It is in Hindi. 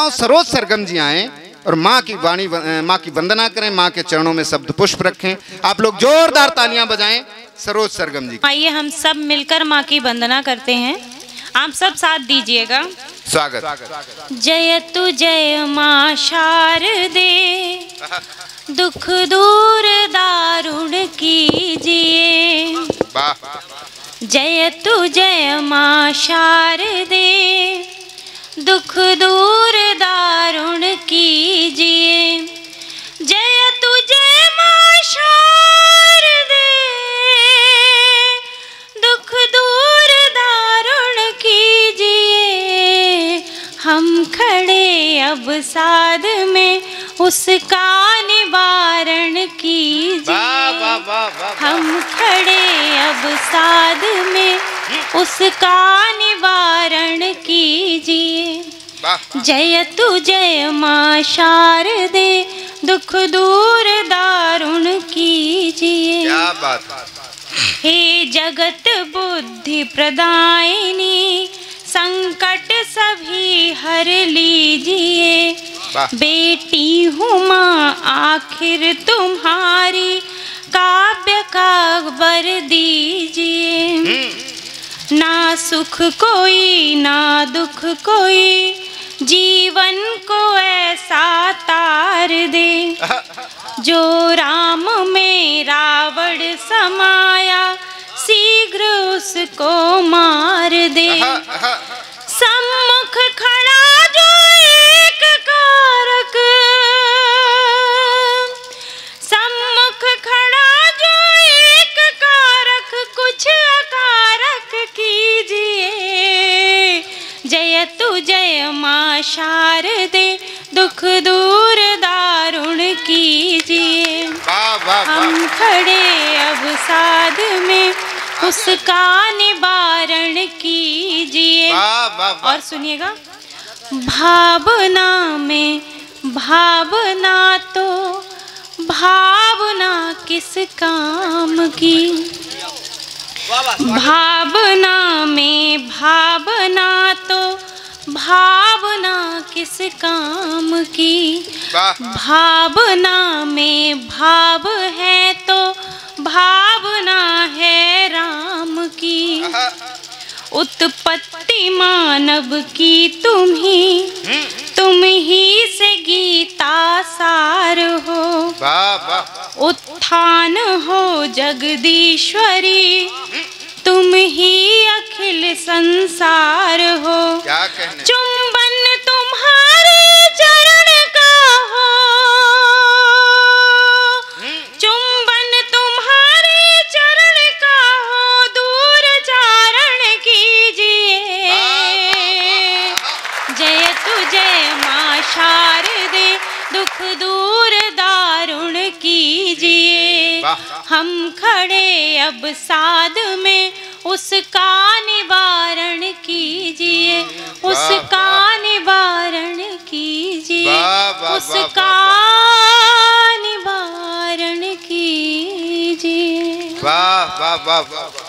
हूँ सरोज सरगम जी आए और माँ की वाणी, माँ की वंदना करें, माँ के चरणों में शब्द पुष्प रखें। आप लोग जोरदार तालियां बजाएं सरोज सरगम जी। आइए हम सब मिलकर माँ की वंदना करते हैं, आप सब साथ दीजिएगा। स्वागत। जय तु जय माँ शारदे, दुख दूर दारुण कीजिए। जय तु जय माँ शारदे, दुख दूर दारुण कीजिए। जय तु जय माँ शारदे, दुख दूर दारुण कीजिए। हम खड़े अब साध में उसका निवारण कीजिए। हम खड़े अब साध में उसका निवारण कीजिए। जय तु जय माँ शारदे, दुख दूर दारुण कीजिए। क्या बात। हे जगत बुद्धि प्रदायिनी, संकट सभी हर लीजिए। बेटी हूँ माँ आखिर तुम्हारी, काव्य का वर दीजिए। ना सुख कोई ना दुख कोई, जीवन को ऐसा तार दे। जो राम में रावण समाया, शीघ्र उसको मार दे। सम्मुख खड़ा जो एक कारक, सम्मुख खड़ा जो एक कारक, कुछ अकारक कीजिए। जय तु जय माँ शारदे, दुख दूर दारुण कीजिए। हम खड़े अब साध में उसका निवारण कीजिए। और सुनिएगा, भावना में भावना तो भावना किस काम की। भावना में भावना तो भावना किस काम की। भावना में भाव है तो भावना है राम की। उत्पत्ति मानव की तुम ही से गीता सार हो। उत्थान हो जगदीश्वरी, तुम ही अखिल संसार हो। चुंबन तुम्हारे चरण का हो, चुंबन तुम्हारे चरण का हो, दूर चारण कीजिए। जय तु जय माँ शारदे, दुख दूर दारुण कीजिए। हम खड़े अब साध में उसका निवारण कीजिए। उसका निवारण कीजिए। उसका निवारण कीजिए। वाह वाह वाह वाह।